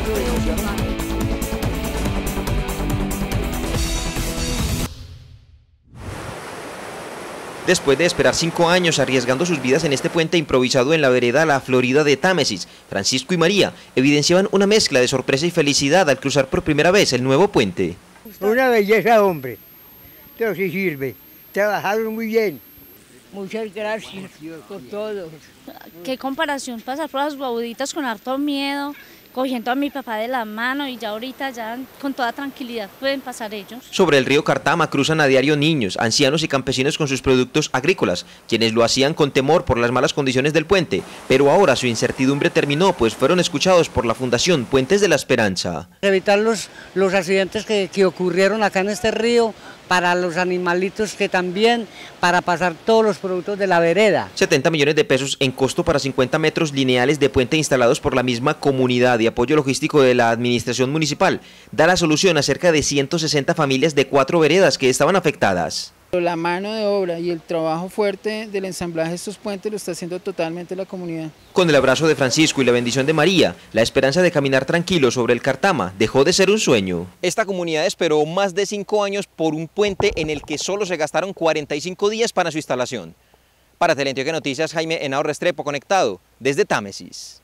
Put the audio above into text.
Después de esperar 5 años arriesgando sus vidas en este puente improvisado en la vereda La Florida de Támesis, Francisco y María evidenciaban una mezcla de sorpresa y felicidad al cruzar por primera vez el nuevo puente. Una belleza, hombre, pero sí sirve, trabajaron muy bien. Muchas gracias por todo. Qué comparación pasar por las guabuditas con harto miedo, cogiendo a mi papá de la mano y ya ahorita ya con toda tranquilidad pueden pasar ellos. Sobre el río Cartama cruzan a diario niños, ancianos y campesinos con sus productos agrícolas, quienes lo hacían con temor por las malas condiciones del puente, pero ahora su incertidumbre terminó, pues fueron escuchados por la Fundación Puentes de la Esperanza. Evitar los accidentes que ocurrieron acá en este río, para los animalitos que también, para pasar todos los productos de la vereda. 70 millones de pesos en costo para 50 metros lineales de puente instalados por la misma comunidad y apoyo logístico de la administración municipal da la solución a cerca de 160 familias de 4 veredas que estaban afectadas. La mano de obra y el trabajo fuerte del ensamblaje de estos puentes lo está haciendo totalmente la comunidad. Con el abrazo de Francisco y la bendición de María, la esperanza de caminar tranquilo sobre el Cartama dejó de ser un sueño. Esta comunidad esperó más de 5 años por un puente en el que solo se gastaron 45 días para su instalación. Para Teleantioquia Noticias, Jaime Henao Restrepo, conectado desde Támesis.